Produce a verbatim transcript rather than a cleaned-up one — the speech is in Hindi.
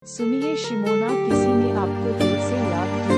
सुनिए शिमोना, किसी ने आपको दिल से याद